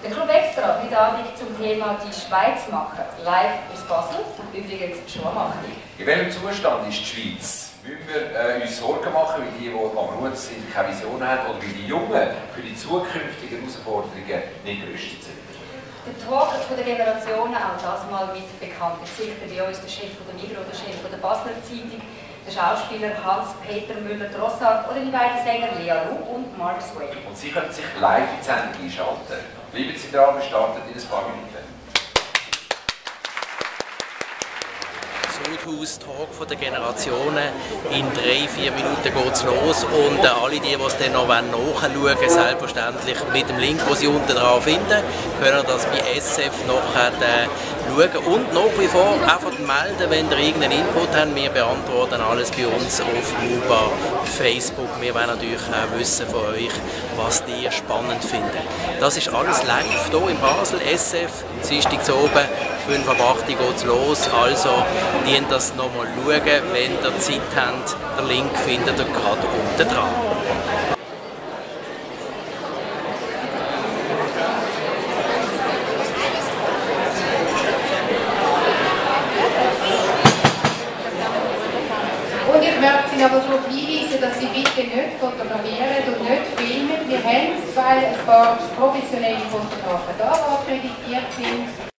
Der Club Extra heute Abend zum Thema «Die Schweiz machen», live aus Basel, übrigens Schuhmacher. In welchem Zustand ist die Schweiz? Müssen wir uns Sorgen machen, wie die am Ruder sind, keine Vision haben, oder wie die Jungen für die zukünftigen Herausforderungen nicht gerüstet sind? Der Talk der Generationen, auch das mal mit bekannten Gesichtern, wie uns der Chef der Migros, der Chef der Basler Zeitung, der Schauspieler Hans-Peter Müller-Drossard oder die beiden Sänger Lea Lu und Mark Swain. Und Sie können sich live in die Sendung einschalten. Bleiben Sie dran, wir starten in ein paar Minuten. Talk der Generationen. In 3-4 Minuten geht es los und alle, die es dann noch nachschauen wollen, selbstverständlich mit dem Link, den Sie unten drauf finden, können das bei SF nachher schauen und nach wie vor einfach melden, wenn ihr irgendeinen Input habt. Wir beantworten alles bei uns auf Uber, Facebook. Wir wollen natürlich auch wissen von euch, was ihr spannend findet. Das ist alles live hier in Basel, SF, Dienstag zu oben. 5 ab 8 geht es los, also dient das nochmal schauen, wenn ihr Zeit habt. Den Link findet ihr gerade unten dran. Und ich möchte Sie aber darauf hinweisen, dass Sie bitte nicht fotografieren und nicht filmen. Wir haben, weil ein paar professionelle Fotografen da akkreditiert sind.